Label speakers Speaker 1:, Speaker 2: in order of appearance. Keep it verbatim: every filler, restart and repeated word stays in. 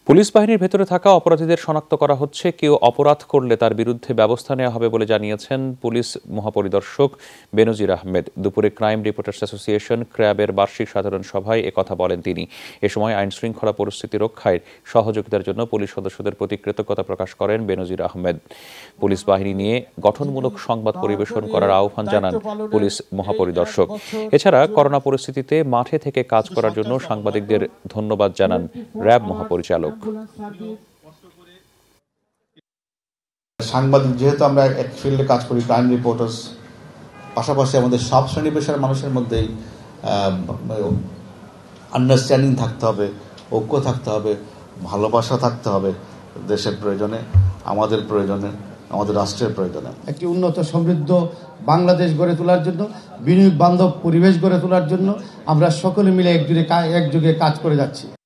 Speaker 1: Police বাহিনীর ভেতরে থাকা অপরাধীদের শনাক্ত করা হচ্ছে। কেউ অপরাধ করলে তার বিরুদ্ধে ব্যবস্থা নেওয়া হবে বলে জানিয়েছেন পুলিশ মহাপরিদর্শক বেনজির আহমেদ। দুপুরে ক্রাইম রিপোর্টার্স অ্যাসোসিয়েশন ক্র্যাবের বার্ষিক সাধারণ সভায় একথা বলেন তিনি। এ সময় আইন শৃঙ্খলা পরিস্থিতি রক্ষায় সহযোগিতার জন্য পুলিশ সদস্যদের প্রতি কৃতজ্ঞতা প্রকাশ করেন বেনজির আহমেদ। পুলিশ বাহিনী নিয়ে গঠনমূলক সংবাদ পরিবেশন করার আহ্বান জানান পুলিশ মহাপরিদর্শক। এছাড়া করোনা পরিস্থিতিতে মাঠে থেকে কাজ করার জন্য সাংবাদিকদের ধন্যবাদ জানান র্যাব মহাপরিচালক।
Speaker 2: সাংবাদিক যেহেতু আমরা এক ফিল্ডে কাজ করি, ক্রাইম রিপোর্টার্স, পাশাপাশি আমাদের সব শ্রেণী পেশার মানুষের মধ্যেই আন্ডারস্ট্যান্ডিং থাকতে হবে, ঐক্য থাকতে হবে, ভালোবাসা থাকতে হবে দেশের প্রয়োজনে, আমাদের প্রয়োজনে, আমাদের রাষ্ট্রের প্রয়োজনে।
Speaker 3: একটি উন্নত সমৃদ্ধ বাংলাদেশ গড়ে তোলার জন্য, বিনিয়োগ বান্ধব পরিবেশ গড়ে তোলার জন্য আমরা সকলে মিলে একযোগে একযোগে কাজ করে যাচ্ছি।